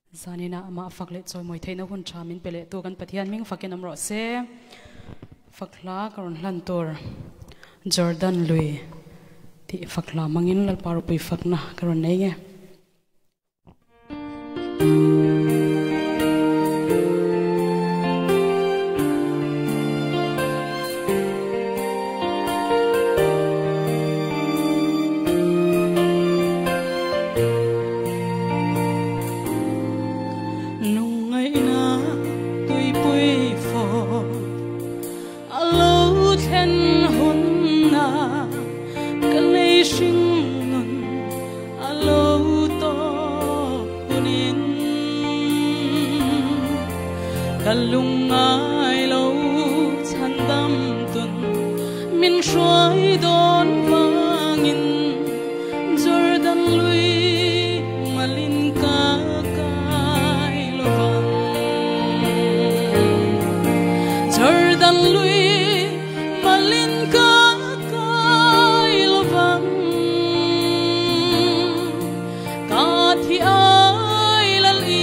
zanina ama fakle choi moi theina hun thamin pele tu kan pathian ming fakin amro se fakla karon hlantur Jordan lui ti fakla mangin lal paru pui fakna karon nei nge kalungai lo chan dam tun min shoi don wangin Jordan lui malin ka kai lo wang Jordan lui malin ka kai lo wang ka thi ai lal i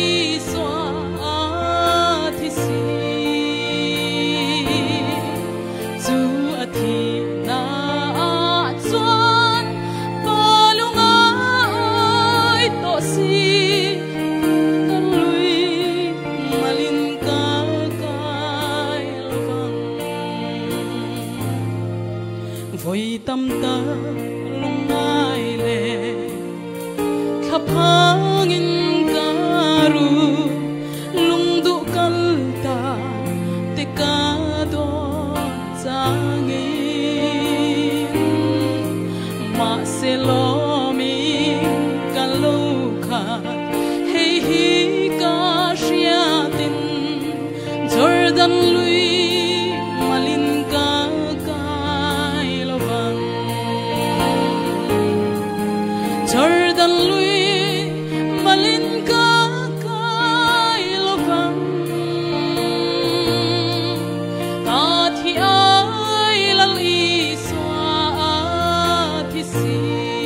voi tâm ta lungai le khapangin karu lungdu kalta te ka do changin ma selomi kalukha hei hi ka shiatin Jordan lui malin ka Jordan lui malin ka kai lo vang ka thi ai lal i swa thi si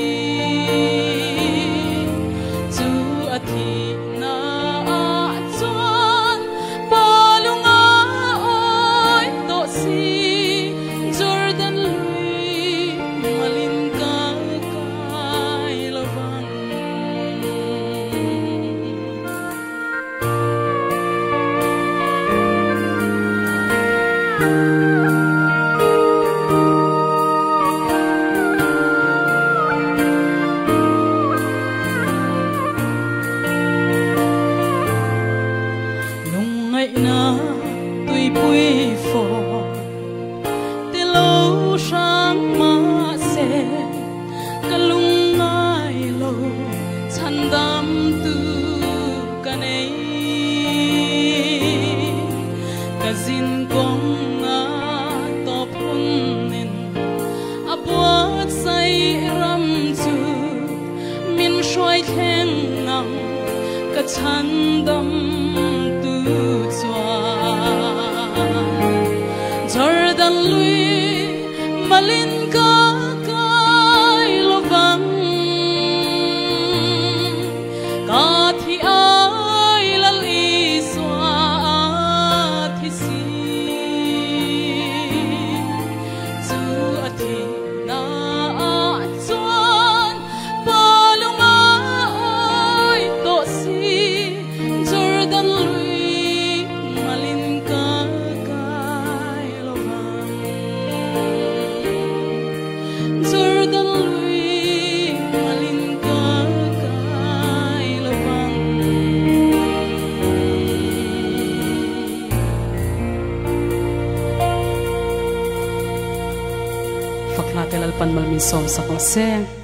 chu a thi na a chuan palunga oi to si Jordan lui malin ka na tui pui phò te lo sang ma se kalung ngai lo chan dam tu kanei kazin kong a to punin abuat sai ram chu min shoi theng nang ka chan dam Jordan lui malin ka kai lo vang ka thi ai lal i swa thi si chu a thi na a chuan palunga oi to si Jordan lui malin ka Jordan lui malin ka kai lo vang fakla telal pan mal min som sakla se